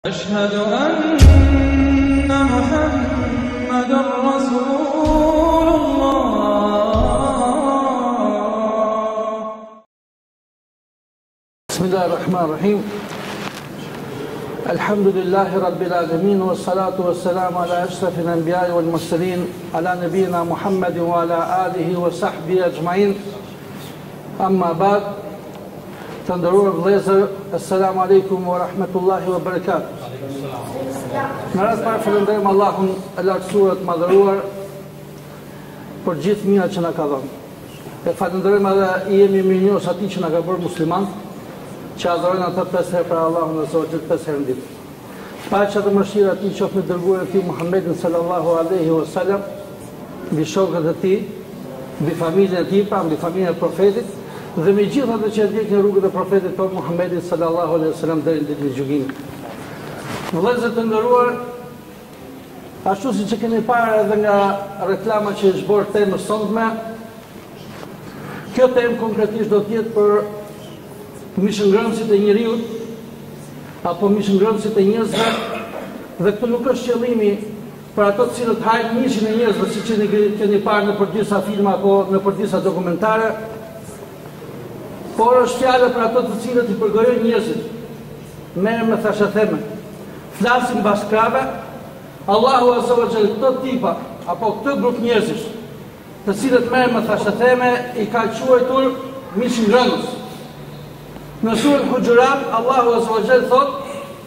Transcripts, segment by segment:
أشهد أن محمدًا رسول الله. بسم الله الرحمن الرحيم. الحمد لله رب العالمين والصلاة والسلام على أشرف الأنبياء والمرسلين على نبينا محمد وعلى آله وصحبه أجمعين. أما بعد. Të nderuar vëllezër, assalamu alaikum wa rahmatullahi wa barakatuh. Në radhë parë falënderojmë Allahun e lartësuar të madhëruar për gjithë mirat që na ka dhënë. E falënderojmë edhe jemi mirënjohës atij që na ka bërë musliman, që adhurojnë ata 5 herë për Allahun e Zotit 5 herë në ditë. Paqja dhe mëshira e tij qoftë me dërguarin e tij Muhammedin sallallahu alaihi wasallam, mbi shokët e tij, mbi familjen e tij, mbi familjen e profetit, dhe me gjithë ato që ndjekin rrugën e profetit tonë Muhammedit sallallahu alaihi wasallam deri në ditën e gjykimit. Vëllezër të nderuar, ashtu siç e keni parë edhe nga reklama që është bërë temës sotme, kjo temë konkretisht do të jetë për mishëngrënësit e njeriut apo mishëngrënësit e njerëzve, dhe këtë nuk është qëllimi për ato të cilët hajnë mishin e njerëzve, siç keni parë në për disa filma apo në për disa dokumentare. Por është fjallë për ato të cilët i përgojën njerëzit, merren me thashëtheme, flasin mbas krave. Allahu azza wa jalla këto tipa apo këtë grup njerëzish, të cilët merren me thashëtheme, i ka quajtur mishëngrënës. Në surën Hujurat, Allahu azza wa jalla thotë: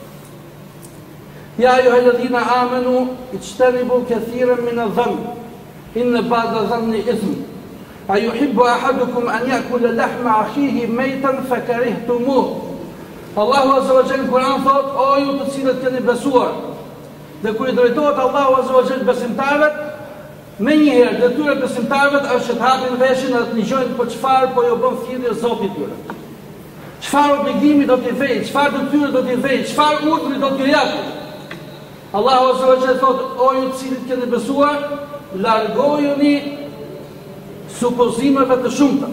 Ja ayyuhalladhina amanu ijtanibu kathiran min adh-dhann, inna ba'da adh-dhanni ithm. أيحب أحدكم أن يأكل لحم أخيه ميتا فكرهتموه. Allahu azza wa jalla në Kur'an thot: O ju të cilët keni besuar, dhe kur i drejtohet Allahu azza wa jalla besimtarëve, menjëherë detyra e besimtarëve është të hapin veshin dhe të dëgjojnë për çfarë po ju bën thirrje Zoti tyre. Çfarë obligimi do t'i vejë, çfarë detyre do t'i vejë, çfarë urdhri do t'i japë. Allahu azza wa jalla thot: O ju të cilët keni besuar, largojuni supozimeve të shumta.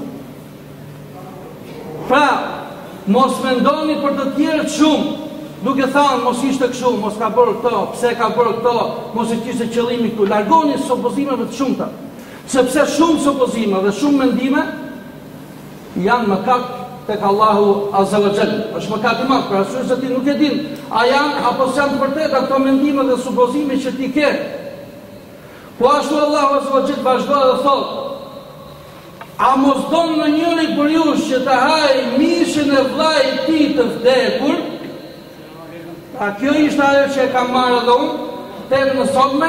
Pra, mos mendoni për të tjerët shumë, duke thënë mos ishte kështu, mos ka bërë këto, pse ka bërë këto, mos i kishte qëllimi këtu. Largoni supozimeve të shumta, sepse shumë supozime dhe shumë mendime janë mëkat tek Allahu azza wa jalla. Është mëkat i madh, për arsye se ti nuk e din a janë apo s'janë të vërteta ato mendime dhe supozime që ti ke. Po ashtu Allahu azza wa jalla vazhdon dhe thotë: A mos don në njëri për jush që të haj mishin e vllait tij të vdekur? A kjo ishte ajo që e kam marrë edhe unë, temën e sotme?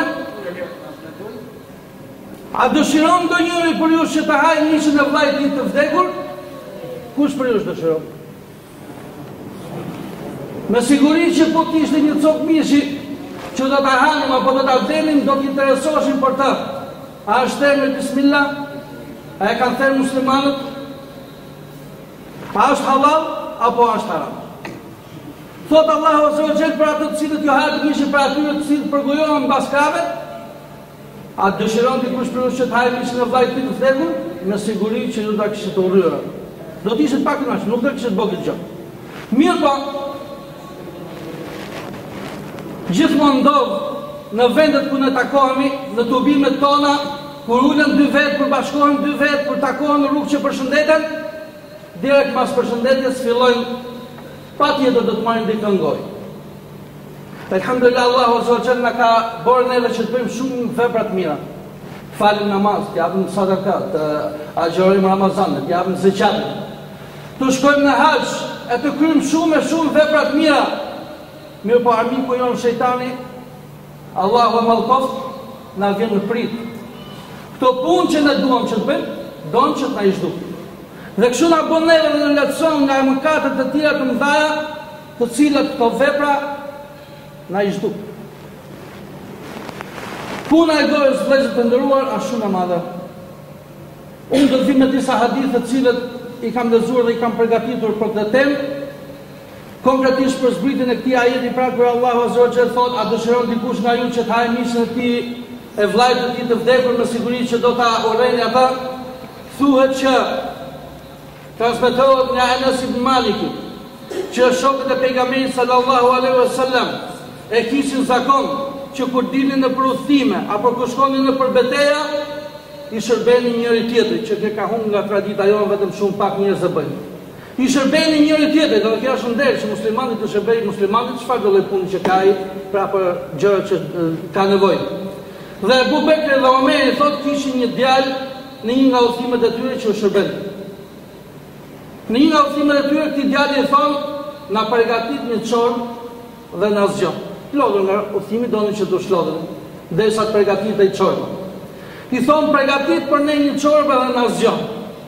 A dëshiron do njëri për jush që të haj mishin e vllait tij të vdekur? Kush për jush dëshiron? Me siguri që po kishte një copë mishi që do ta hanim apo do ta vdenim, do t'interesoshin për të. A është temë bismillah? A e kanë thënë muslimanët? A është halal apo është haram? Thot Allahu azza wa jalla për ato të cilët ju hapin mishin për atyre të cilët përgojohen mbas krave, a dëshiron ti kush për që të hajë mishin e vllait të vdekur? Me siguri që ju do ta kishit urryer. Do të ishit pak i nash, nuk do të kishit bërë gjë. Mirë po, gjithmonë ndodh në vendet ku ne takohemi, në tubimet tona, kur ulen 2 vetë, kur bashkohen 2 vetë, kur takohen në rrugë që përshëndeten, direkt pas përshëndetjes fillojnë patjetër do të marrin dikën gojë. Elhamdulillah, Allahu azza wa jalla na ka bërë neve që të bëjmë shumë vepra të mira. Falim namaz, të japim sadaka, të agjërojmë Ramazan, të japim zeqat. Të shkojmë në haxh, e të kryjmë shumë vepra të mira. Mirë po armiku jonë shejtani, Allahu e mallkoft, na vjen në prit. Këto punë që ne duam që të bëjmë, don që të na ish duk. Dhe kështu na bën neve dhe në lehtëson nga mëkatet të tjera të mëdha, të cilat këto vepra na ish duk. Puna e gojës, vëllezër të nderuar, është shumë e madhe. Unë do të vi me disa hadithe të cilët i kam lexuar dhe i kam përgatitur për këtë temë. Konkretisht për zbritjen e këtij ajeti, pra kur Allahu azza wa jalla thotë: A dëshiron dikush nga ju që të hajë mishin e tij e vllait të tij të vdekur, me siguri që do ta urrejnë ata? Thuhet që transmetohet nga Anas ibn Malik që shokët e pejgamberit sallallahu alaihi wasallam e kishin zakon që kur dilnin në udhëtime apo kur shkonin në përbeteja, i shërbenin njëri tjetrit, që ka humbur nga tradita jonë, vetëm shumë pak njerëz e bëjnë. I shërbenin njëri tjetrit, do të kjo është nder që muslimani të shërbejë muslimanit çfarë do lloj pune që ka ai, pra për gjërat që ka nevojë. Dhe Abu Bekri dhe Omeri thotë kishin një djalë në një nga udhëtimet e tyre që u shërben. Në një nga udhëtimet e tyre këtij djali i thonë, na përgatit një çorb dhe na zgjon. Lodhën nga udhëtimi donin që të shlodhen, derisa të përgatitej çorba. I thonë përgatit për ne një çorb dhe na zgjon.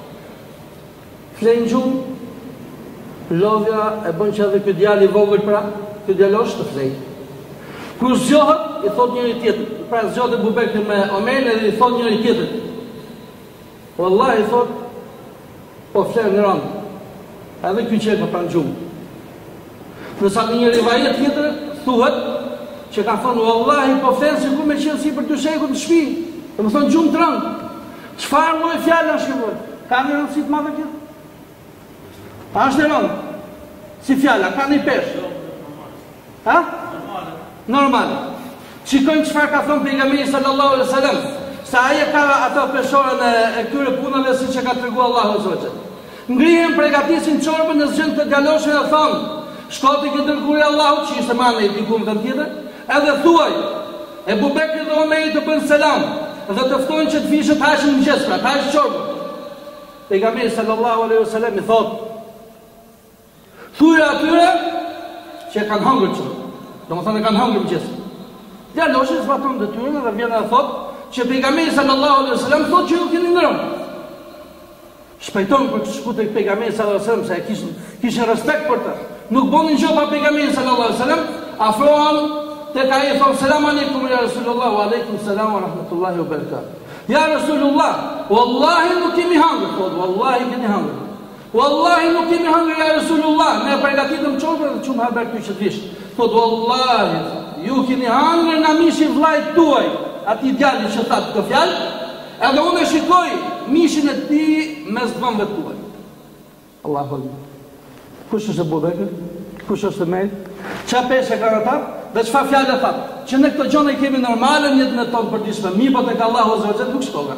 Flenë gjumë, lodhja e bën që edhe ky djalë i vogël pra, ky djalosh të flej. Kur zgjohet, i thot njëri tjetër, pra zgjohet Abu Bekri me Omerin dhe i thot njëri tjetër. Wallahi thot, po flenë në rënd. Edhe ky qek më pranë gjumë. Nësa në një rivajet tjetër thuhet që ka thonë wallahi po flenë sikur me qenë si për 2 shekut në shtëpi. Do të thonë gjumë të rënd. Çfarë lloj fjala është kjo? Ka një rëndësi të madhe kjo? A është e rëndë? Si fjalla, ka një pesh? Ha? Normale. Shikojmë çfarë ka thonë pejgamberi sallallahu alaihi wasallam, sa ai ka ato peshorën e këtyre punave siç e ka treguar Allahu subhanahu. Ngrihen, përgatisin çorbën e zgjën të djaloshën e thonë, shkoti që dërgoi Allahu që ishte manë i diku në vend tjetër, edhe thuaj, Abu Bekri dhe Omeri të bënë selam dhe të ftojnë që të vishët haqën në mëngjes, pra të haqë çorbën. Pejgamberi sallallahu alaihi wasallam i thotë, thuaj atyre që kanë hëngur që, do më thënë e kanë hëngur mëngjes. Djaloshi zbaton detyrën dhe vjen dhe thotë që pejgamberi sallallahu alaihi wasallam thotë që ju keni ndrëmë. Shpejton për të shku tek pejgamberi sallallahu alaihi wasallam se kishin respekt për të. Nuk bonin gjë pa pejgamberin sallallahu alaihi wasallam, afrohen tek ai e thonë selam aleikum ya Rasulullah wa aleikum salam wa rahmatullahi wa barakatuh. Ja Rasulullah, wallahi nuk kemi hëngur, thotë, wallahi keni hëngur. Wallahi nuk kemi hëngur ya Rasulullah, ne përgatitëm çorbën dhe çum haber ty që të vish. Thotë wallahi, ju keni hëngur nga mishi vllajt tuaj, atij djalit që thatë këtë fjalë, edhe unë e shikoj mishin e tij mes dhëmbëve tuaj. Allahu Akbar. Kush është Abu Bekri? Kush është Omeri? Çfarë peshë kanë ata? Dhe çfarë fjalë thatë? Që ne këto gjëra i kemi normale në jetën tonë përditshme, mirë po tek Allahu Azza wa Jalla nuk shkolla.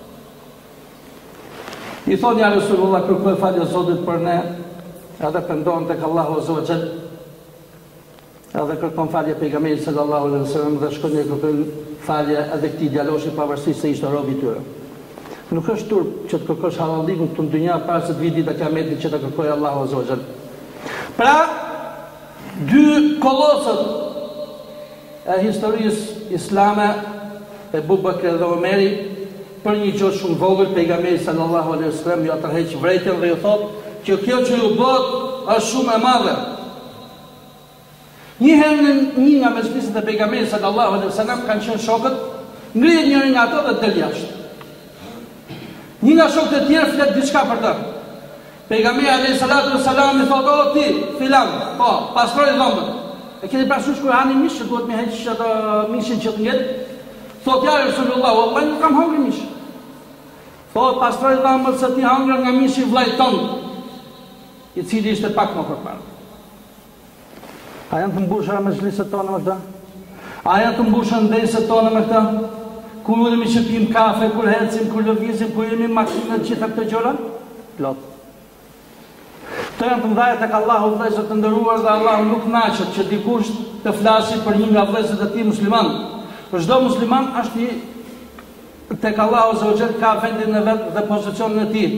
I thonë ja Rasulullah, kërkoj falje Zotit për ne, edhe pendohen tek Allahu Azza wa Jalla. Edhe kërkon falje pejgamberit sallallahu alaihi wasallam dhe shkon e kërkon falje edhe këtij djaloshi pavarësisht se ishte rob i tyre. Nuk është turp që të kërkosh hallallikun këtu në dynja para se të vijë dita e Kiametit që të kërkojë Allahu Azza wa Jalla. Pra, dy kolosët e historisë islame, Abu Bekri dhe Omeri, për një gjë shumë vogël, pejgamberi sallallahu alaihi wasallam ju tërheq vërejtën dhe ju thotë që kjo që ju bët është shumë e madhe. Një herë në një nga mezhliset e pejgamberit sallallahu alaihi wasallam kanë qenë shokët, ngrihet njëri nga ato dhe del jashtë. Një nga shokët e tjerë flet diçka për të. Pejgamberi alayhi salatu wasalam i thotë, "O ti, filan, po, pastroj dhëmbët." E keni parasysh kur hani mish që duhet më heq ato mishin që të ngjet? Thotë ja Rasulullah, wallahi nuk kam hëngur mish. Thotë pastroj dhëmbët se ti hëngur nga mishi vllajt ton, i cili ishte pak më përpara. A janë të mbushura me zhliset tona me këta? A janë të mbushura ndesët tona me këta? Kur udhemi që pim kafe, kur hecim, kur lëvizim, kur jemi makinët, gjitha këtë gjëra? Plot. Të janë të mdhaja tek Allahu vëllezër të nderuar dhe Allahu nuk naqet që dikush të flasi për një nga vëllezërit e tij musliman. Për çdo musliman është i tek Allahu Azza wa Jalla ka vendin e vet dhe pozicionin e tij.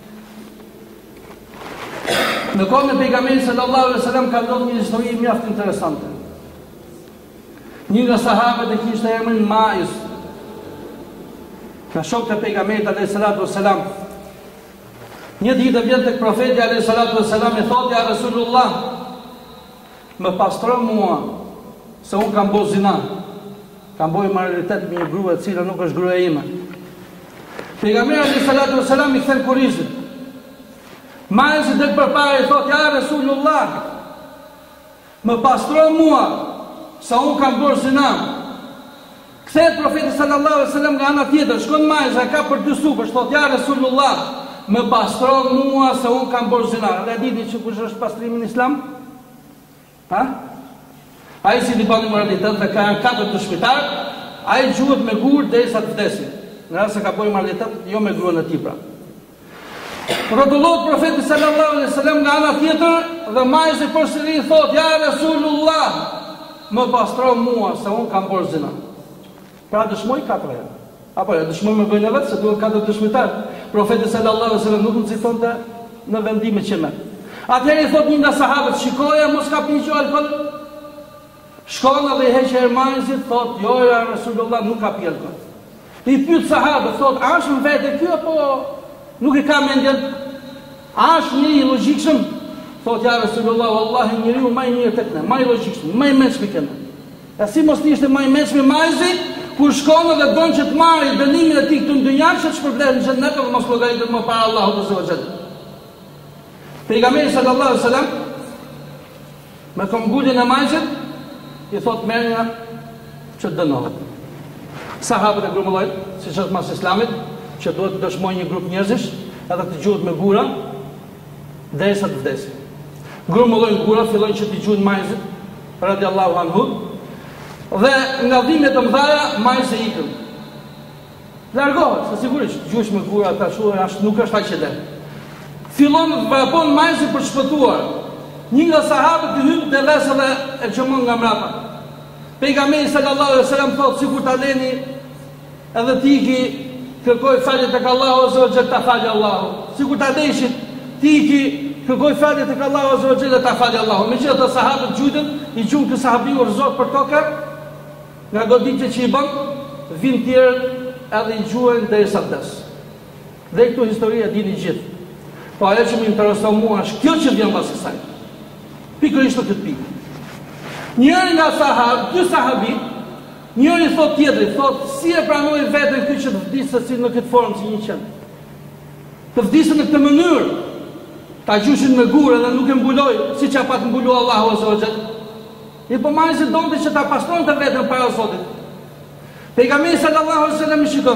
Në kohën e pejgamberit sallallahu alaihi wasallam ka ndodhur një histori mjaft interesante. Një nga sahabët e kishte emrin Maiz. Ka shok të pejgamberit alayhi salatu wasalam. Një ditë vjen tek profeti alayhi salatu wasalam i thotë ja Rasulullah, më pastro mua se un kam bërë zina. Kam bërë marrëritet me një grua e cila nuk është gruaja ime. Pejgamberi alayhi salatu wasalam i kthen kurrizin. Maiz i del përpara i thotë ja Rasulullah, më pastro mua se un kam bërë zina. Kthehet profeti sallallahu alaihi wasallam nga ana tjetër, shkon Maiz, ka për dy supësh, thotë ja Rasulullah, më pastron mua se unë kam bërë zina. Dhe diti që kush është pastrimi në islam? Ha? Ai si di bani moralitet dhe ka janë 4 dëshmitar, ai gjuhet me gur derisa të vdesin. Në rast se ka bërë moralitet, jo me gruan e tij pra. Rrotullohet profeti sallallahu alaihi wasallam nga ana tjetër dhe majzi përsëri thot: "Ja Rasulullah, më pastron mua se unë kam bërë zina." Pra dëshmoj 4 herë. Apo ja dëshmoj me gojën e vet se duhet 4 dëshmitar. Profeti sallallahu alaihi wasallam nuk nxitonte në vendime që më. Atëherë i thot një nga sahabët: "Shikoja, mos ka pinë që alkool." Shkon dhe i heqë majzit, thot: "Jo ja Rasulullah, nuk ka pi alkool." I pyet sahabët, thot: "A është në vete ky apo nuk e ka mendjen? A është një i logjikshëm?" Thot: "Ja Rasulullah, wallahi njeriu më i mirë tek ne, më i logjikshëm, më i mëshmi këna." E si mos ishte më i mëshmi majzi, kur shkon dhe don që të marrë dënimin e tij këtu në dynjë, që të shpërblet në xhennet dhe mos llogaritet më para Allahut azza wa jalla. Pejgamberi sallallahu alaihi wasallam me këmbgulin e majzit i thot: "Merrja që dënohet." Sahabët e grumullojnë, siç është mas islamit, që duhet të dëshmojë një grup njerëzish, edhe të gjuhet me gura derisa të vdesin. Grumullojnë gura, fillojnë që të gjuhen majzit, radiallahu anhu, dhe nga dhimbjet e mëdha majzi ikën. Largohet, se sigurisht gjuhesh me gura tashuar nuk është aq e lehtë. Fillon të vrapon majzi për të shpëtuar. Një nga sahabët i hyn te vesa dhe e çmon nga mbrapa. Pejgamberi sallallahu alaihi wasallam thotë: "Sikur ta leni edhe ti iki kërkoj falje tek Allahu azza wa jalla, ta falë Allahu. Sikur ta deshit ti iki kërkoj falje tek Allahu azza wa jalla, ta falë Allahu." Megjithatë sahabët gjujtën, i gjuan ky sahabiu rrezot për tokë, nga goditje që i bën, vin tjerë edhe i gjuajnë derisa vdes. Dhe këtu historia dini gjithë. Po ajo që më intereson mua është kjo që vjen pas kësaj. Pikërisht këtë pikë. Njëri nga dy sahabi, njëri thot tjetrit, thot: "Si e pranoi veten ky që të vdisë si në këtë formë si një qen? Të vdisë në këtë mënyrë, ta gjyshin me gurë dhe nuk e mbuloi siç ka pat mbuluar Allahu azza wa jalla." I po majzi donte që ta pastronte veten para Zotit. Pejgamberi sallallahu alaihi wasallam i shikon.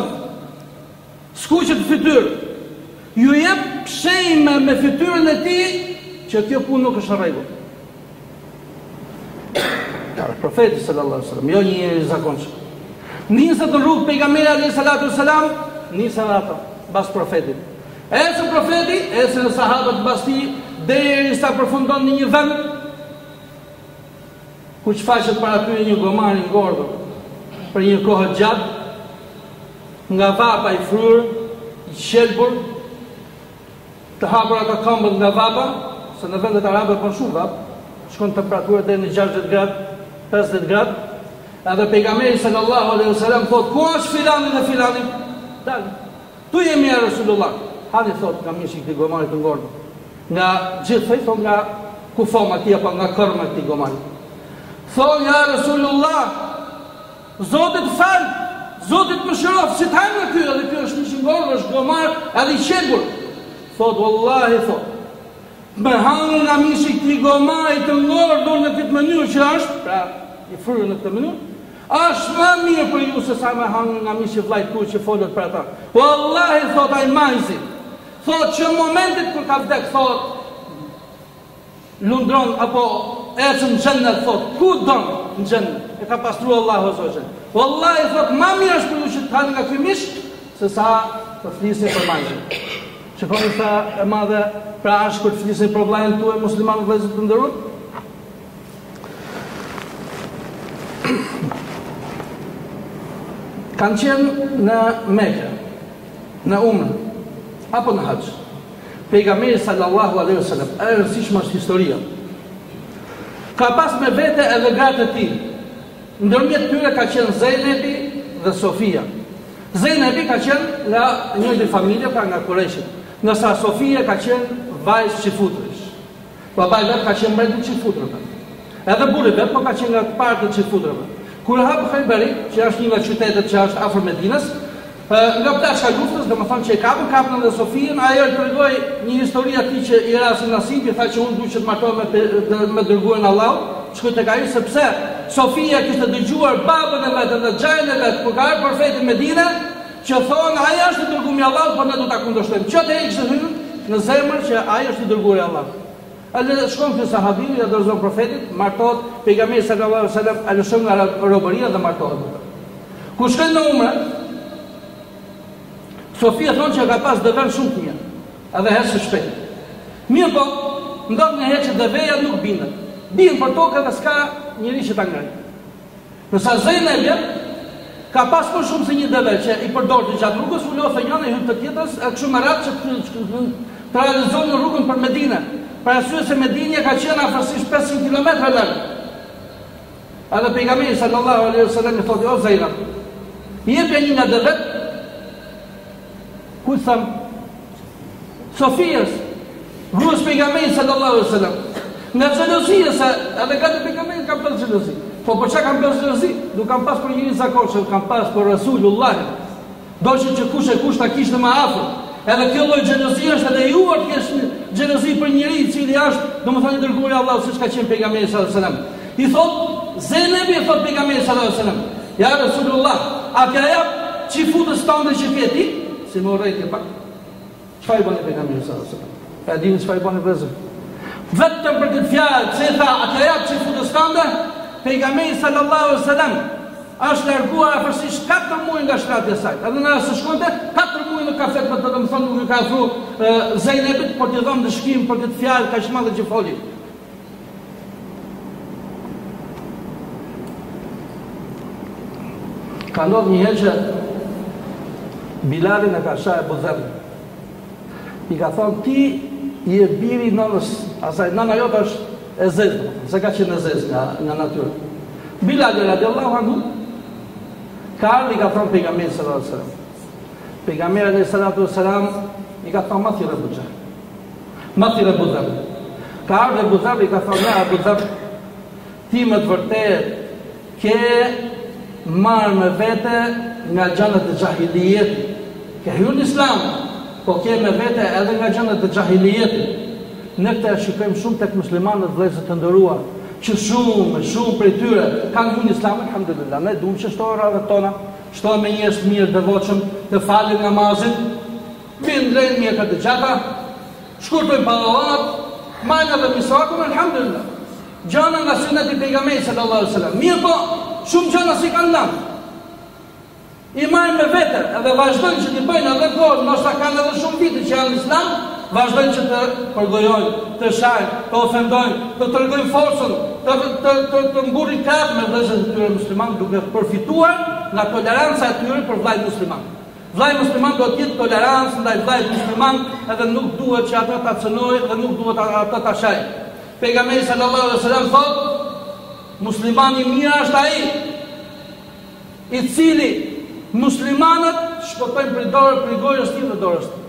Skuqet fytyrë. Ju jep pshejme me fytyrën e tij që kjo punë nuk është në rregull. Profeti sallallahu alaihi wasallam, jo një i zakonshëm. Nisën në rrugë pejgamberi alayhi salatu wasalam, nisën ata pas profetit. Ecën profeti, ecën sahabët pas tij derisa përfundon në një vend ku shfaqet para tyre një gomar i ngordhur për një kohë gjatë, nga vapa i fryrë, i qelbur, të hapur ata këmbët nga vapa, se në vendet arabe bën shumë vapë, shkon temperatura deri në 60 gradë, 50 gradë. Edhe pejgamberi sallallahu alaihi wasallam thot: "Ku është filani dhe filani?" Dalë. "Tu jemi ja Rasulullah." Hani thot: "Kam mishi këtij gomarit të ngordhur." Nga gjithë thot nga kufoma aty apo nga korma e këtij gomarit. Thon: "Ja Rasulullah, Zoti të fal, Zoti të mëshirof, si të hajmë ky, edhe ky është mish i ngordhur, është gomar edhe i qelbur." Thot: "Wallahi thot, me hangër nga mishi këtij gomarit të ngordhur në këtë mënyrë që është, pra i fryrë në këtë mënyrë, është më mirë për ju se sa me hangër nga mishi vllajt tu që folët për ata. Wallahi thot ai majzi, thot që në momentit kur ka vdek, thot lundron apo ecën në xhennet, thot ku don në xhennet, e ka pastruar Allahu azza wa jalla. Wallahi thot më mirë është për ju që të hani nga ky mish se sa të flisni për majzin." Shikoni sa e madhe pra është kur të flisin për vllajën tuaj musliman vëllezër të nderuar. Kanë qenë në Mekë, në Umrë, apo në Haxh. Pejgamberi sallallahu alaihi wasallam, e rëndësishme është historia. Ka pas me vete edhe gratë e tij. Ndërmjet tyre ka qenë Zenebi dhe Sofia. Zenebi ka qenë nga një familje, pra nga Kurejshit. Nësa Sofia ka qenë vajzë çifutësh. Babai vet ka qenë mbreti i çifutërve. Edhe burri vet po ka qenë nga partë e çifutërve. Kur hap Khayberi, që është një nga qytetet që është afër Medinës, nga plashka luftës, domethënë që e kapën dhe Sofiën, ajo i tregoi një histori atij që i rasi nasibi, tha që unë duhet të martohem me dërguarin e Allahut, shkoi tek ai sepse Sofia kishte dëgjuar babën e vet dhe xhain e vet kur ka ardhur profeti në Medinë, që thonë ai është i dërguari i Allahut, por ne do ta kundërshtojmë. Çfarë ai kishte hyrë në zemër që ai është i dërguari i Allahut. Alle shkon te sahabiu, ja dorëzon profetit, martohet, pejgamberi sallallahu alaihi wasallam alëshon nga robëria dhe martohet. Kur shkon në umre, Sofia thonë që ka pas dever shumë të mirë, edhe herë së shpejt. Mirë po, ndodh një herë që deveja nuk bindet. Bien për tokë dhe s'ka njëri që ta ngrejë. Nësa Zeynepja ka pas më shumë se një deve që i përdorti gjatë rrugës, ullohet njëna e hyn të tjetrës, e kështu me radhë që të realizon në rrugën për Medinë. Për arsye se Medinja ka qenë afërsisht 500 kilometra larg. Edhe pejgamberi sallallahu alaihi wasallam i thotë: "O Zeynep, jepja një nga devet." Ku tham Sofias, gruas pejgamberit sallallahu alaihi wasallam. Nga xhelozia se edhe ka të pejgamberit ka pas xhelozi. Po për çka kanë pas xhelozi? Nuk kanë pas për një zakonshëm, kanë pas për Rasulullah. Doçi që kush ta kishte më afër. Edhe kjo lloj xhelozie është edhe juar të kesh xhelozi për njëri i cili është, domethënë dërguari i Allahut, siç ka qenë pejgamberi sallallahu alaihi wasallam. I thot Zeynep i thot pejgamberit sallallahu alaihi wasallam: "Ja Rasulullah, a ka jap çifutës tonë që keti?" Si më urrejtë pak. Çfarë bën pejgamberi sallallahu alaihi wasallam? A dini çfarë bën vëllezër? Vetëm për këtë fjalë, se tha, a ka jap çifutës tonë? Pejgamberi sallallahu alaihi wasallam është larguar afërsisht 4 muaj nga shtati i saj. Edhe nëse shkonte 4 muaj në kafet, më të thonë nuk i ka afru Zeynepit, por t'i dhënë dëshkim për këtë fjalë kaq madhe që foli. Ka ndodhur një herë që Bilalin e ka shah Abu Dharr. I ka thonë: "Ti je biri nënës, asaj nëna jote është e zezë, se ka qenë e zezë nga natyrë." Bilal radiallahu anhu ka ardhur i ka thonë pejgamberit sallallahu alaihi wasallam. Pejgamberi sallallahu alaihi wasallam i ka thonë: "Mathir Abu Dharr." Mathir Abu Dharr. Ka ardhur Abu Dharr i ka thonë: "Abu Dharr, ti më të vërtet ke marrë me vete nga gjërat e xahiliyetit. Ke hyrë në Islam, po ke me vete edhe nga gjërat e xahiliyetit." Ne këtë shikojmë shumë tek muslimanët vëllezër të nderuar, që shumë prej tyre kanë hyrë në Islam, alhamdulillah. Ne duam që shtohen rradhat tona, shtohen me njerëz të mirë, devotshëm, të falin namazin, bindren mjekat të gjata, shkurtojnë pallavat, marrin edhe misakun, alhamdulillah. Gjana nga sunet i pejgamberit sallallahu alaihi wasallam. Mirë po, shumë gjana si kanë lanë. I marrin me vete, edhe vazhdojnë që t'i bëjnë edhe kohë, ndoshta kanë edhe shumë vite që janë në Islam, vazhdojnë që të përgojojnë, të shajnë, të ofendojnë, të tregojnë forcën, të ngurrin kap me vëllezërit e tyre musliman, duke përfituar nga toleranca e tyre për vllajt musliman. Vllai musliman do të jetë tolerancë ndaj vllajt musliman, edhe nuk duhet që ata ta cënojnë dhe nuk duhet ata ta shajnë. Pejgamberi sallallahu alaihi wasallam thotë: "Muslimani i mirë është ai i cili muslimanët shpëtojnë prej gojës tij dhe dorës tij."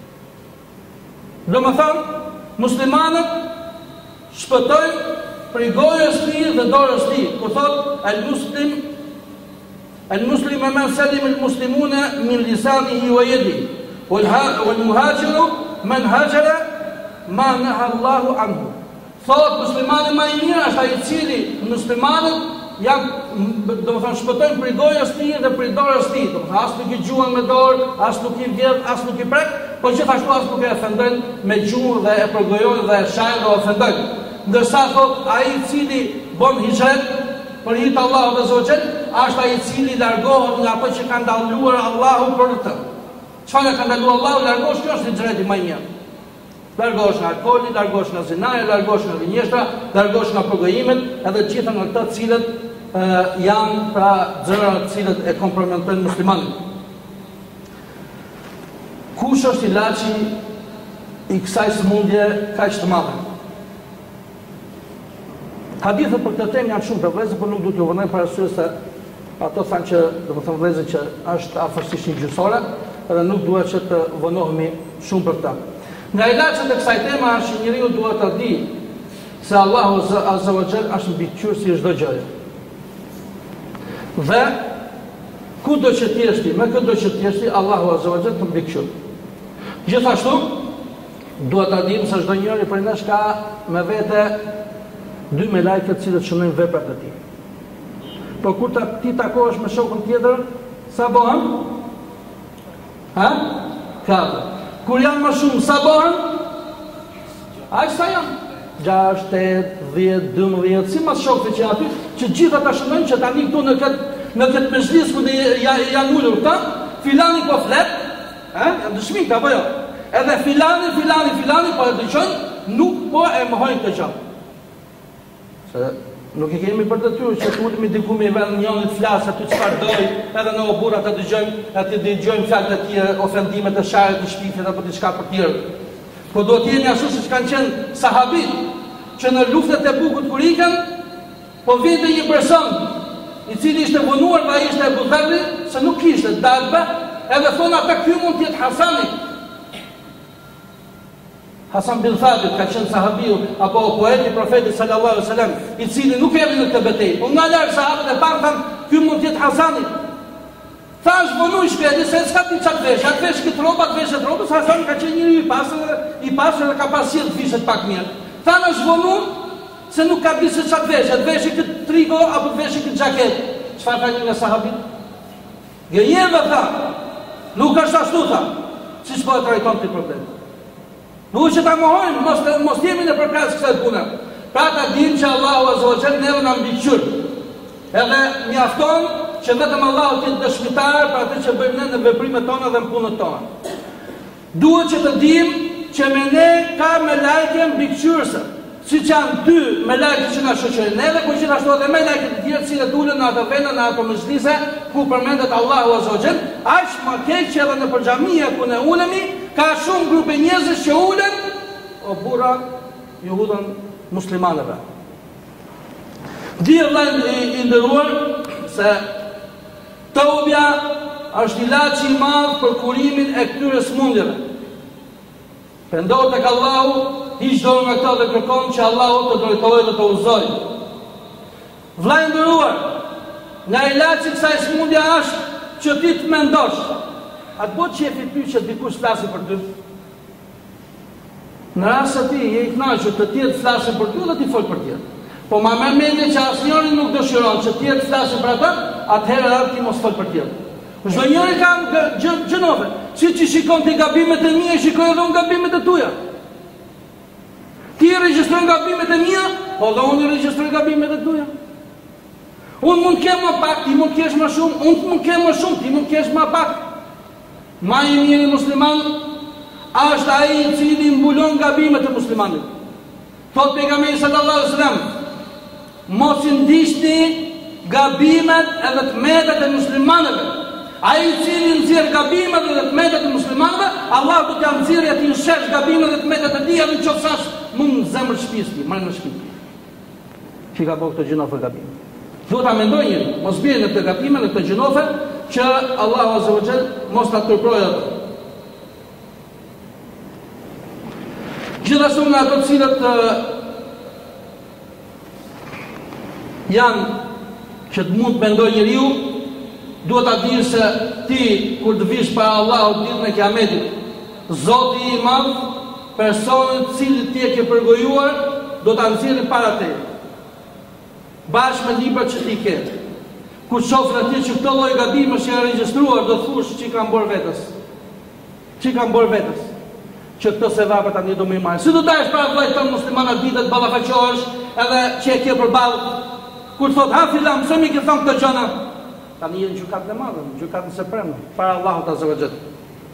Do më thonë, muslimanët shpëtojnë prej gojës tij dhe dorës tij. Ku thotë: "El-muslim man salim al-muslimuna min lisanihi wa yadihi, wal-muhajiru man hajara ma naha Allahu anhu." Thotë muslimani më i mirë është ai i cili muslimanët janë, domethënë shpëtojnë prej gojës tij dhe prej dorës tij. Domethënë as nuk i gjuan me dorë, as nuk i vjedh, as nuk i prek, por gjithashtu as nuk e ofendojnë me gjuhë dhe e përgojojnë dhe e shajnë dhe ofendojnë. Ndërsa thotë ai i cili bën hijret për hir të Allahut azza wa jall, është ai i cili largohet nga ato që ka ndaluar Allahu për të. Çfarë ka ndaluar Allahu, largohesh, kjo është hijreti më i mirë. Largohesh nga alkooli, largohesh nga zinaja, largohesh nga gënjeshtra, largohesh nga përgojimet, edhe të gjitha nga këto të cilët janë pra gjëra të cilët e kompromitojnë muslimanin. Kush është ilaçi i kësaj sëmundje kaq të madhe? Hadithet për këtë temë janë shumë të vëllezër, por nuk do t'ju vënoj për arsye se ato thanë që, domethënë vëllezër, që është afërsisht një gjysore, edhe nuk duhet që të vënohemi shumë për ta. Nga ilaçet e kësaj teme është që njeriu duhet ta di se Allahu azza wa jall është mbikëqyrësi i çdo gjëje. Dhe kudo që ti jesh ti, me kudo që ti jesh ti, Allahu azza wa jall të mbikëqyr. Gjithashtu duhet ta dim se çdo njeri prej nesh ka me vete 2 melajke të cilët shënojnë veprat e tij. Por kur ti takohesh me shokun tjetër, sa bëhen? Ha? 4. Kur janë më shumë, sa bëhen? Aq sa janë? 6, 8, 10, 12, si mas shokëve që aty, që gjitha ta shënojnë që tani këtu në këtë mezhlis ku janë ullur këta, filani po flet, janë dëshmi këta, po jo. Edhe filani po e dëgjojnë, nuk po e mohojnë të gjë. Se nuk e kemi për detyrë që të ulemi diku me vend njëri të flasë aty çfarë doj, edhe në burra të dëgjojmë, aty dëgjojmë fjalët e tjera, ofendimet e sharrit, të shpifjet apo diçka për tjerë. Po do të jeni ashtu siç kanë qenë sahabit, që në luftën e Bukut kur ikën, po vinte një person i cili ishte vonuar dhe ai ishte Abu Dharri, se nuk kishte dalbe, edhe thonë ata ky mund të jetë Hasani. Hasan bin Thabit ka qenë sahabiu apo poeti i profetit sallallahu alaihi wasallam, i cili nuk erdhi në këtë betejë. Po nga larg sahabët e parë thanë, ky mund të jetë Hasani. Thash vonuj shpejt, se s'ka ti çat vesh, atë vesh këtë rroba, atë vesh atë rroba, Hasan ka qenë njëri i pasur dhe ka pasur fishet pak mirë. Thanë është vonu, se nuk ka bisë çat vesh, atë vesh këtë trigo apo vesh këtë xhaket. Çfarë ka një nga sahabit? Gjejeva tha, nuk është ashtu tha. Siç po e trajton ti problem. Nuk që ta mohojmë, mos jemi në përkras kësaj pune. Pra ta dim që Allahu Azza wa Jalla neve na mbikëqyr. Edhe mjafton që vetëm Allahu të jetë dëshmitar për atë që bëjmë ne në veprimet tona dhe në punët tona. Duhet që të dim që me ne ka me lajke mbikëqyrëse, si që janë 2 me lajke që na shoqërin neve, po gjithashtu edhe me lajke të tjerë cilët ulen në ato vende, në ato mezhlise ku përmendet Allahu Azza wa Jalla, aq më keq që edhe në përxhamia ku ne ulemi, ka shumë grupe njerëzish që ulen o burra ju hudhën muslimanëve. Di vëllai i nderuar se Tawbja është ilaçi i madh për kurimin e këtyre smundjeve. Pendohet tek Allahu, hiq dorën nga këto dhe kërkon që Allahu të drejtojë dhe të udhëzojë. Vëllai i nderuar, nga ilaçi i kësaj smundje është që ti të mendosh. Atë bëtë që e fitu që dikush flasi për ty. Në rast se ti je i kënaqur të tjerë flasin për ty dhe ti fol për tjerë. Po ma me mendje që asnjëri nuk dëshiron që tjerë flasin për ata, atëherë edhe ti mos fol për tjerë. Çdo njeri ka gjënove. Si që shikon ti gabimet e mia, shikoj edhe unë gabimet e tuaja. Ti regjistron gabimet e mia, po edhe unë regjistroj gabimet e tuaja. Unë mund të kem më pak, ti mund të kesh më shumë, unë mund të kem më shumë, ti mund të kesh më pak. Ma i mirë musliman është ai i cili mbulon gabimet e muslimanit. Thot pejgamberi sallallahu alaihi wasallam, mos i ndiqni gabimet edhe tmetet e muslimanëve. Ai i cili nxjerr gabimet edhe tmetet e muslimanëve, Allah do t'ia nxjerrë aty në shesh gabimet edhe tmetet e tij, nëse mund në zemër shtëpisë, marr në shtëpi. Çi ka bëu këto gjinofe gabim. Duhet ta mendoj njëri, mos bie në këtë gabime, në këtë gjinofe, që Allahu Azza wa Jall mos ta turprojë ato. Gjithashtu nga ato të cilët janë që të mund të mendoj njeriu, duhet ta dish se ti kur të vish para Allahut ditën e Kiametit, Zoti i Madh, personin të cilit ti e ke përgojuar, do ta nxjerrë para teje. Bashkë me librat që ti ke. Kur shofën atje që këto lloj gabimesh janë regjistruar, do thush që kanë bërë vetës. Që kanë bërë vetës. Që këto sevapë tani do më marr. Si do dash para vllajt ton musliman atë ditë të ballafaqohesh, edhe që e ke përballë. Kur thot ha filan, pse më ke thënë këto gjëra? Tani janë gjykatë të mëdha, gjykatë supreme para Allahut Azza wa Jall.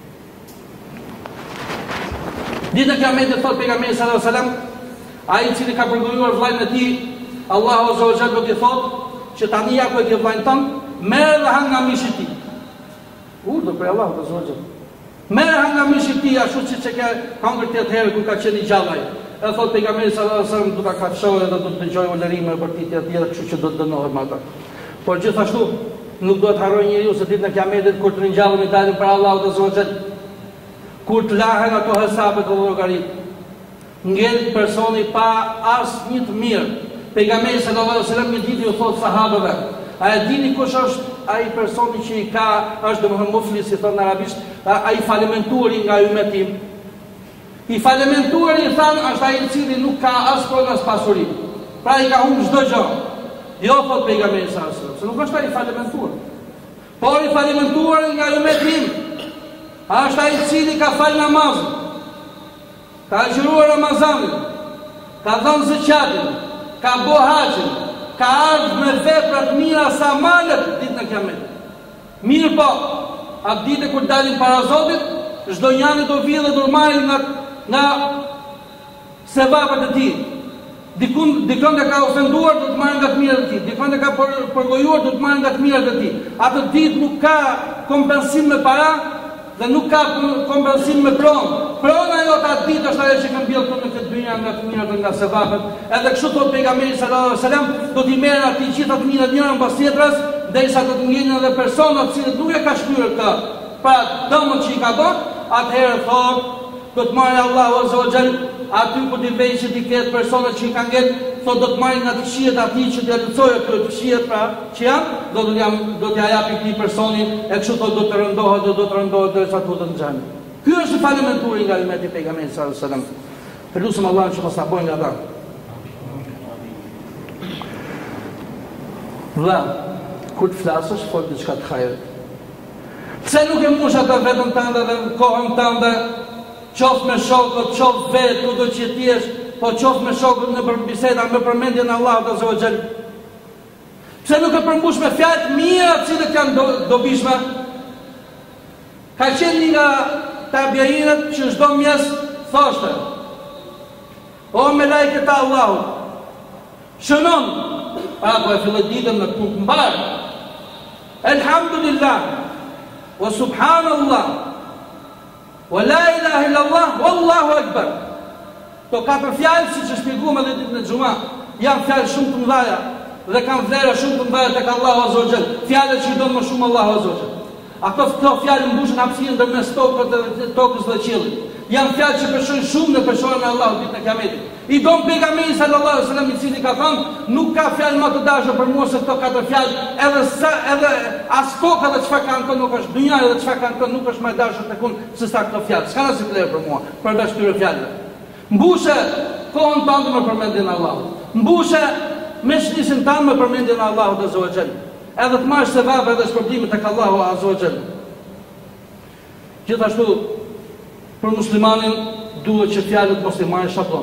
Dita e Kiametit thot pejgamberi sallallahu alaihi wasallam, ai i cili ka përgojuar vllajën e tij, Allahu Azza wa Jall do t'i thotë që tani ja ku e ke vllajën tënd, merr dhe han nga mishi i tij. Do për Allahu Azza wa Jall. Merr han nga mishi i tij ashtu siç e ke hangër ti atëherë kur ka qenë i gjallë ai. E thot pejgamberi sallallahu alaihi wasallam do ta kafshojë dhe do të dëgjojë ulërime për ti atje, kështu që do të dënohet me ata. Por gjithashtu nuk do të harrojë njeriu se ditën e Kiametit kur të ringjallën i dalin për Allahu Azza wa Jall. Kur të lahen ato hesabe të llogarit, ngel personi pa asnjë të mirë. Pejgamberi sallallahu alaihi wasallam një ditë u thot sahabëve, a e dini kush është ai personi që i ka, është domethënë muflis, si thon në arabisht, ai falimentuari nga ummeti im. I falimentuari thanë është ai i cili nuk ka as pronë as pasuri. Pra i ka humbur çdo gjë. Jo thot pejgamberi sallallahu alaihi wasallam, se nuk është ai falimentuar. Por i falimentuar nga ummeti im. është ai i cili ka fal namazin, ka agjëruar Ramazanin, ka dhënë zakatin, ka bo haxhin, ka ardhur me vepra të mira sa malet ditën e Kiametit. Mirë po, atë ditë kur dalin para Zotit, çdo njeri do vijë dhe do marrë nga sevapat e tij. Dikon e ka ofenduar, do të marrë nga të mirat e tij. Dikon e ka përgojuar, do të marrë nga të mirat e tij. Atë ditë nuk ka kompensim me para dhe nuk ka kompensim me pronë. Prona jote atë ditë është ajo që ka mbjellë këtu në këtë dynja nga të mirat dhe nga sevapet. Edhe kështu thot pejgamberi sallallahu alajhi wasallam, do t'i merren aty gjithë të mirat njëra pas tjetrës, derisa do të ngjenin edhe persona të cilët nuk e ka shkruar këtë. Pra dëmën që i ka bërë, atëherë thot, do të marrë Allahu azza wa jall aty ku t'i vejë që t'i ketë personat që i kanë ngjetë, thot do të marrë nga të fshihet atij që t'ia lëcojë këto të fshihet pra që janë, do t'ia japi këtij personi e kështu thot do të rëndohet derisa të futet në xhenem. Ky është falimenturi nga umeti i pejgamberit sallallahu alajhi wasallam. Lutem Allahun që mos na bëjë nga ata. Vëlla, kur të flasësh, fol diçka të hajrit. Pse nuk e mbush atë vetën tënde dhe kohën tënde, qoftë me shokët, qoftë vetë, kudo që ti jesh, po qoftë me shokët në biseda, me përmendjen e Allahut azza wa jall. Pse nuk e përmbush me fjalë të mira të cilët janë dobishme? Ka qenë një nga tabiinët që çdo mjes thoshte: O me lajket e Allahut, shënon, apo e filloi ditën me punë të mbarë. Elhamdulillah, wa subhanallah, wa la ilaha illallah, wallahu akbar. To katër fjalë, siç e shpjeguam edhe ditën e Xuma, janë fjalë shumë të mëdha dhe kanë vlera shumë të mëdha tek Allahu azza wa jall. Fjalë që i don më shumë Allahu azza wa jall. Ato fjalë mbushën hapësirën ndërmes tokës dhe qiellit. Janë fjalë që peshojnë shumë në peshorën e Allahut ditën e Kiametit. I don pejgamberi sallallahu alajhi wasallam i cili ka thënë, nuk ka fjalë më të dashur për mua se këto katër fjalë, edhe as toka dhe çfarë kanë këto nuk është, dynja edhe çfarë kanë këto nuk është më e dashur tek unë se sa këto fjalë. S'ka asnjë vlerë për mua përveç këtyre fjalëve. Mbushe kohën tënde me përmendjen e Allahut. Mbushe meshlisin tënd me përmendjen e Allahut azza wa jall. Edhe të marrësh sevap edhe shpërblimet tek Allahu azza wa jall. Gjithashtu për muslimanin duhet që fjalët mos i marrin shablon.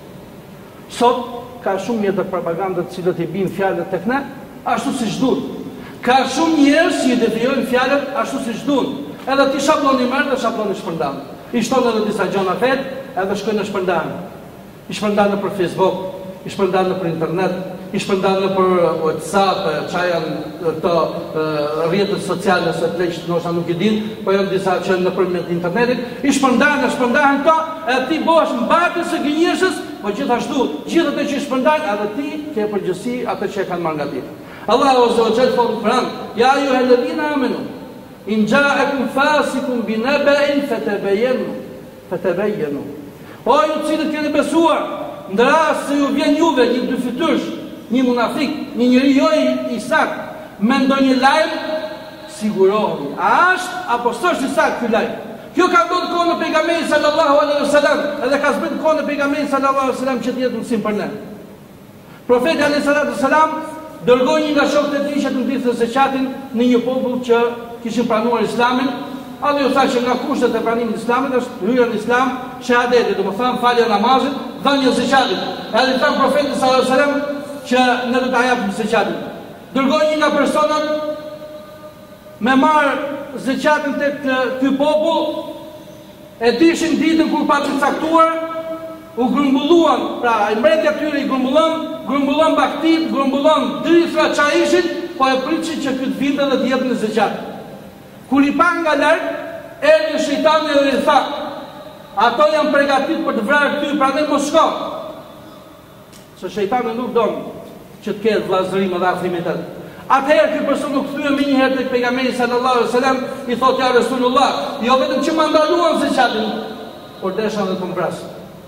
Sot ka shumë mjete propagandë të cilët i bin fjalët tek ne ashtu siç duhet. Ka shumë njerëz që i devijojnë fjalët ashtu siç duhet. Edhe ti shabloni merr dhe shabloni shpërndan. I shton edhe disa gjëra vet, edhe shkojnë në shpërndan. I shpërndan për Facebook, i shpërndan për internet, i shpërndan për WhatsApp, çka janë këto rrjetet sociale se pleqt ndoshta nuk i din, po janë disa që nëpërmjet internetit, i shpërndan këto, e ti bëhesh mbartës së gënjeshtës, po gjithashtu, gjithë ato që shpërndan, edhe ti ke përgjegjësi ato që e kanë marrë nga ti. Allahu azza wa jalla thot në Kur'an: Ya ayyuhalladhina amanu in ja'akum fasiqun binaba'in fatabayyanu. O ju cilët keni besuar, në rast se ju vjen juve një dyfytysh, një munafik, një njeri jo i sakt, me ndonjë lajm, sigurohuni, a është apo s'është i sakt ky lajm? Kjo ka ndodhur kohën e pejgamberit sallallahu alaihi wasallam, edhe ka zbritur kohën e pejgamberit sallallahu alaihi wasallam që të jetë mësim për ne. Profeti alaihi salatu wasalam dërgoi një nga shokët e tij që të ndihte zakatin në një popull që kishin pranuar Islamin. Allahu ju thashë nga kushtet e pranimit të Islamit është hyrja në Islam, shahadeti, domethënë falja namazit, dhënia e zakatit. Edhe tha profeti sallallahu alaihi wasallam që ne do ta japim zakatin. Dërgoi një nga personat me marr zakatin tek ky popull, e dishin ditën kur pa të caktuar, u grumbulluan, pra i mbretja tyre i grumbullon baktit, grumbullon drithra çfarë ishin, po e pritin që ky të vinte dhe të jepnin zakat. Kur i pa nga larg, erdhi shejtani dhe i tha: "Ato janë përgatitur për të vrarë ty, prandaj mos shko." Se shejtani nuk don që të ketë vllazërim dhe afrimitet. Atëherë ky person u kthye më një herë tek pejgamberi sallallahu alaihi wasallam, i thotë: "Ja Rasulullah, jo vetëm që më ndaluan zakatin, por desha edhe të mbras."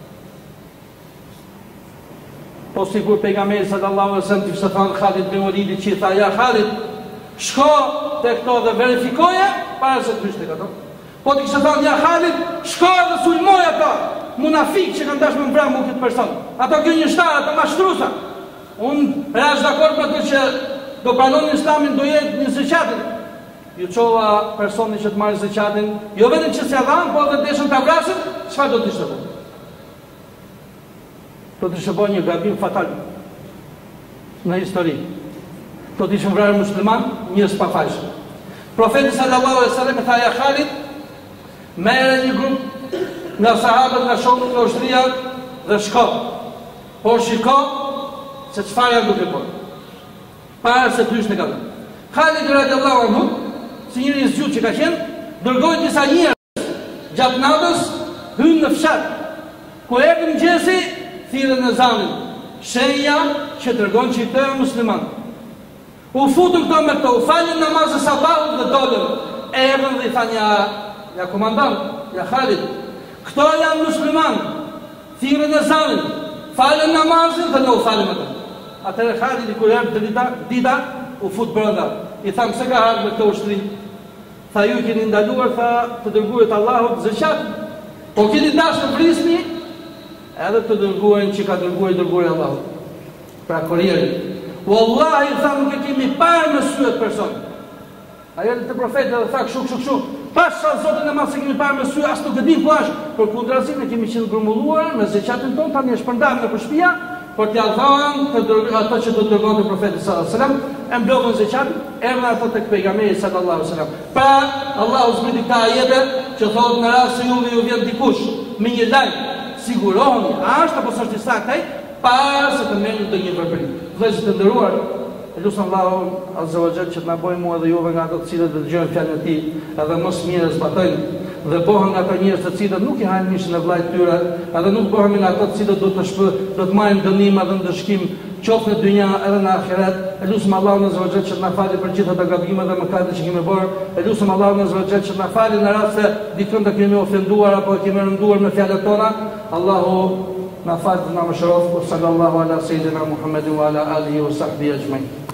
Po sigur pejgamberi sallallahu alaihi wasallam kishte thënë Khalid bin Walidit që i tha: "Ja Khalid, shko te këto dhe verifikoje para se të hysh tek ato." Po ti kishte thënë: "Ja Khalid, shko dhe sulmoj ato munafik që kanë dashur më vramu këtë person. Ato gënjeshtar, ato mashtruesa. Unë jam dakord me ato që do pranonin Islamin, do jetë në zakatin. ju qova personi që të marrë zeqatin, jo vetëm që s'ja dhanë, po edhe deshën ta vrasin, çfarë do të ishte bërë? Do të ishte bërë një gabim fatal në histori. Do të ishte vrarë musliman, njerëz pa fajshëm. Profeti sallallahu alaihi wasallam tha ja Khalid, merre një grup nga sahabët, nga shokët, nga ushtria dhe shko. Por shiko se çfarë janë duke bërë. Para se të hysh në gabim. Khalid radhiyallahu anhu, si njëri i zgjuar që ka qenë, dërgoi disa njerëz gjatë natës, hynë në fshat. Ku erdhi mëngjesi, thirrën në zanin. Shenja që tregon që këto janë muslimanë. U futën këto me këto, u falën namazën sabahut dhe dolën. Erdhën dhe i thanë ja komandant, ja Khalid, këto janë muslimanë. Thirrën në zanin, falën namazin dhe ne u falëm atë. Atëherë Khalid kur erdhi dita, u fut brenda. I thamë se ka ardhur me këto ushtri. Tha ju keni ndaluar tha të dërguarit Allahut zeqat. Po keni dashur të vrisni edhe të dërguarin që ka dërguar dërguari Allahut. Pra kurierin. Wallahi tha nuk e kemi parë në sy atë person. Ajo te profeti edhe tha kështu. Pasha Zotin e madh se kemi parë me sy, as nuk e dim ku është. Për kundrazi ne kemi qenë grumbulluar me zeqatin ton, tani e shpërndam në shtëpia, por t'ia dhanë ato që do të dërgonte profeti sallallahu alajhi wasallam, e mblodhën zeqat, erdhën ato tek pejgamberi sallallahu alajhi wasallam. Pra Allahu zbriti ta ajete që thotë në rast se ju vjen dikush me një lajm, sigurohuni, a është apo s'është i saktë, para se të merrni ndonjë veprim. Vëllezër të nderuar, lutem Allahu azza wa jalla që të na bëjë mua dhe juve nga ato të cilët dëgjojnë fjalën e tij, edhe mos mirë zbatojnë dhe bëhen nga ato njerëz të cilët nuk i hajnë mishin e vllajt tyre, edhe nuk bëhen nga ato të cilët do të marrin dënim edhe ndëshkim qoftë në dynja edhe në ahiret. Lutem Allahun azza wa jalla që të na falë për gjithë ato gabime dhe mëkate që kemi bërë. Lutem Allahun azza wa jalla që të na falë në rast se dikon të kemi ofenduar apo kemi rënduar me fjalët tona. Allahu na falë, na mëshiroft. Sallallahu ala sayyidina Muhammedin wa ala alihi wa sahbihi ajma'in.